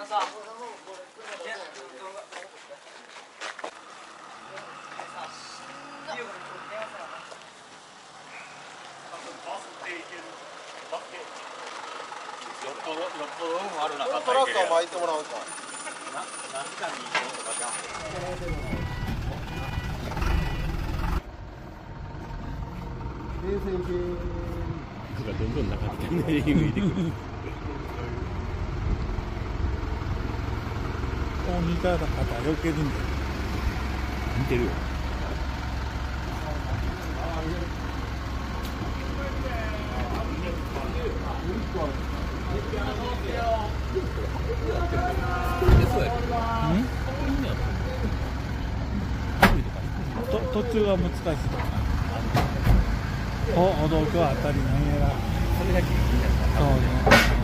あるな。トラックは巻いてもらうか。何時間に1本とかじゃん。 なんかどんどん中にね、見えてくる。 似た方よけるんだよ。 似てるよ。 途中は難しいとか。歩道橋あたりなんやら。 それだけ気になった。 そうね。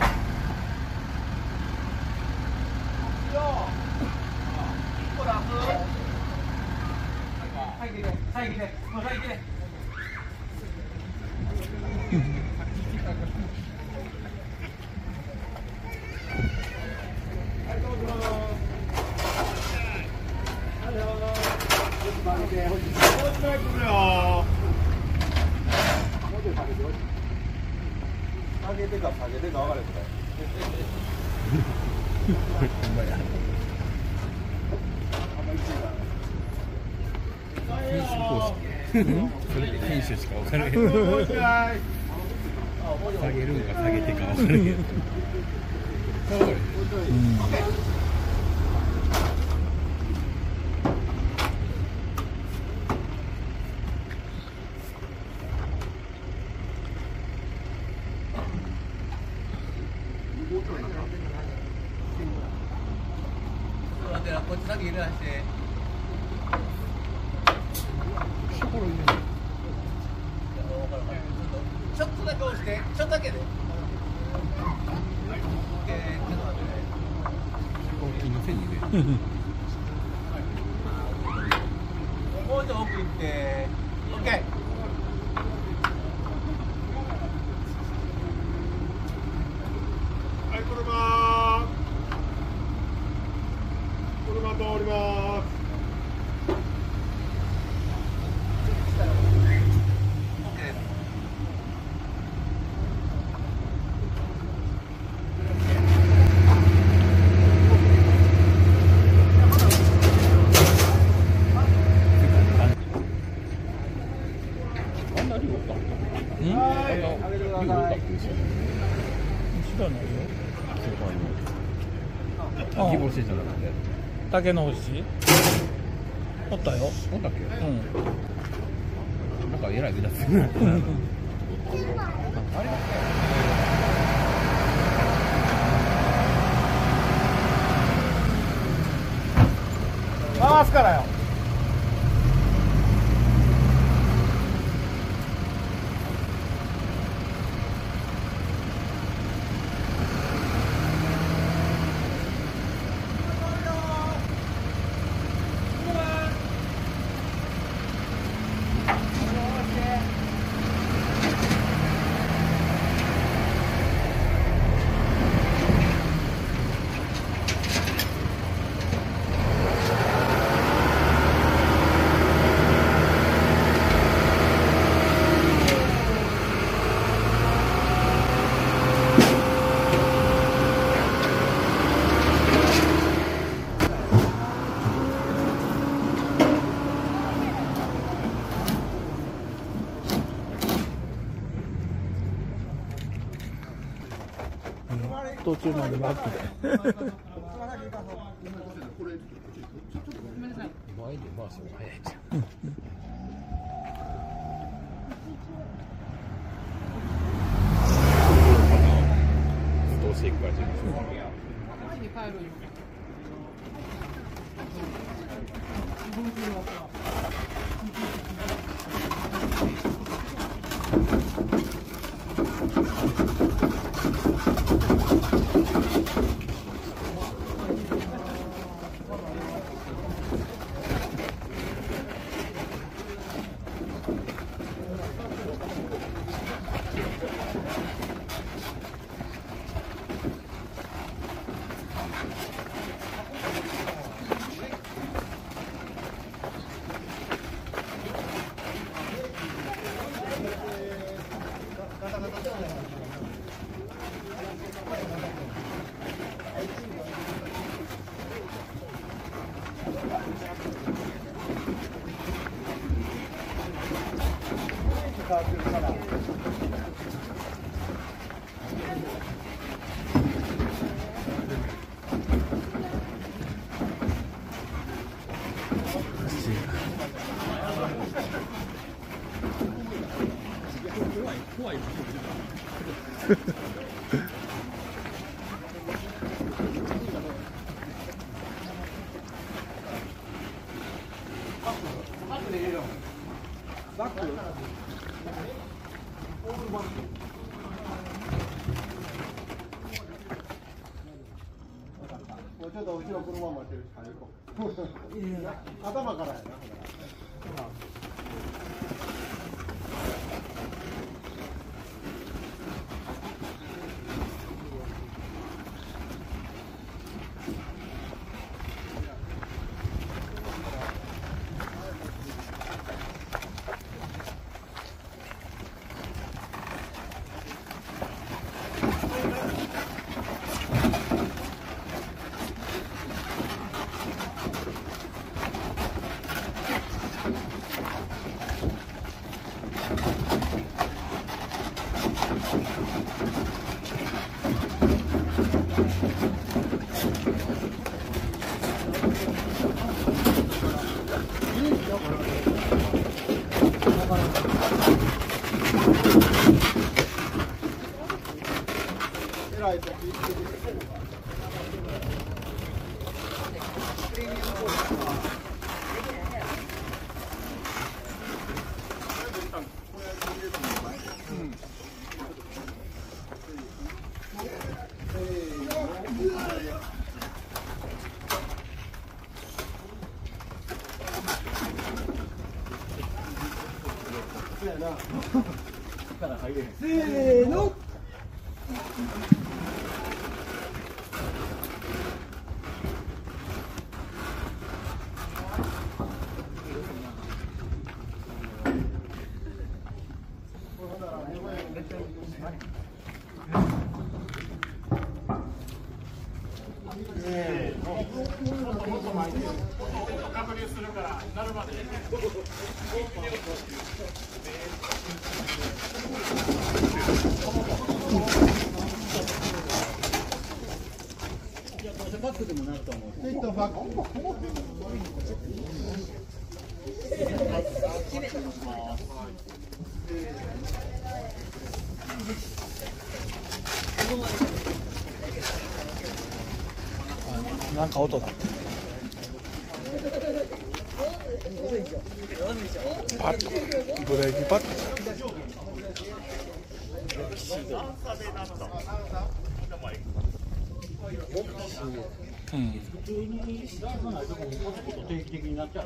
下げてか下げてか分かれへんから。 ほんまや。編集方式。それで編集しか分からへん。下げるんか下げてか分からへん。 こっち先入れ出して。ちょっとだけ押して、ちょっとだけで。 気のせいにね。 もうちょっと奥行って。オッケー。 通ります。 竹の星おったよ。 おったっけ？ うん。 なんかえらい目立つね。 回すからよ。途中までバックで前で回すのが早いじゃん。どうしていくからじゃないですか。 怖い。 ちょっと後ろ車待ってるし、頭からやな。せーの。 確認するからなるまで。 バックでもなると思う。バック。 なんか音だ。パッ、ブレーキパッ。うん。 定期的になっちゃう。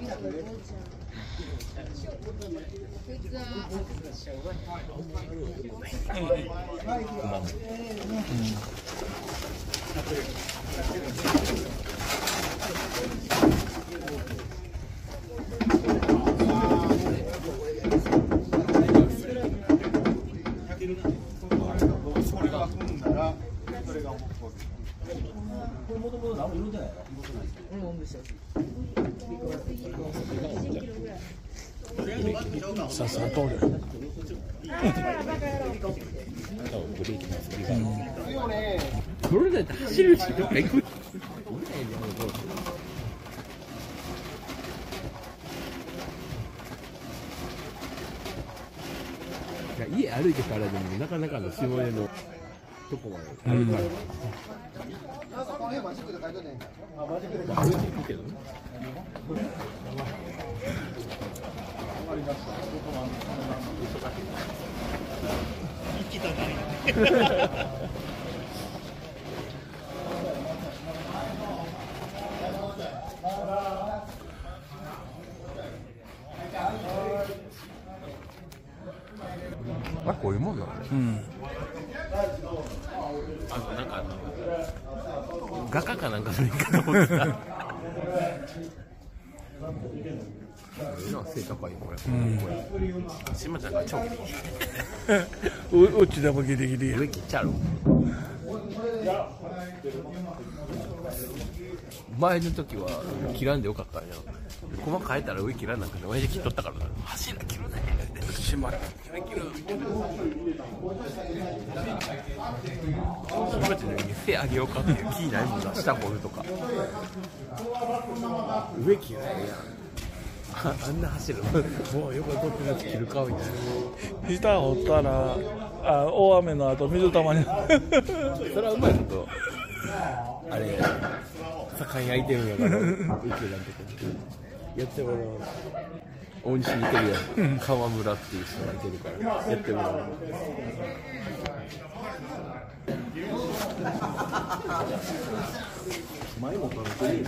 これが踏んだら、それがこれもともと何も色じゃないの？ さっさと通る。 それだって走るしどっか行く。家歩いてからでもなかなかの下根のとこまで歩かない。 なんかこの辺マジックで書いてねえんか。あ、マジックで書いて歩いていくけどね。 息高い。 あ、こういうもんなの。 うん。 なんか画家かなんかの言い方思ってた。背高いこれ。島ちゃんが超ギリ。 うちでもギリギリ。 上切っちゃう。前の時は切らんでよかったんや。細変えたら上切らんなくて親父切っとったからな。柱切るね。 しまる。 切る。島ちゃんに背上げようかっていう気ないもんな。下掘るとか。上切らんやん。 あんな走るもう横に取ってるやつ切るかみたいな。 下掘ったら大雨の後水たまにそれはうまいことあれ盛んに開いてるんやから宇宙なんてやってもらう大西に似てるやん、川村っていう人がいてるからやってもらう。前も食べてる。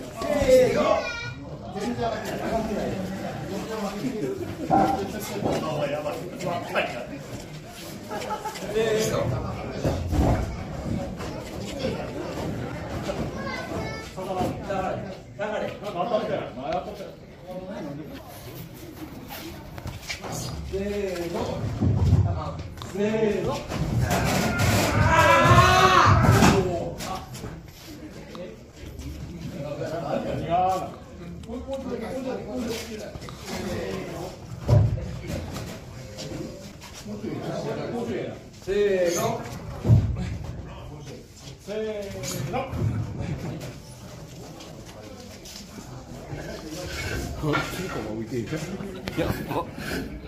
いや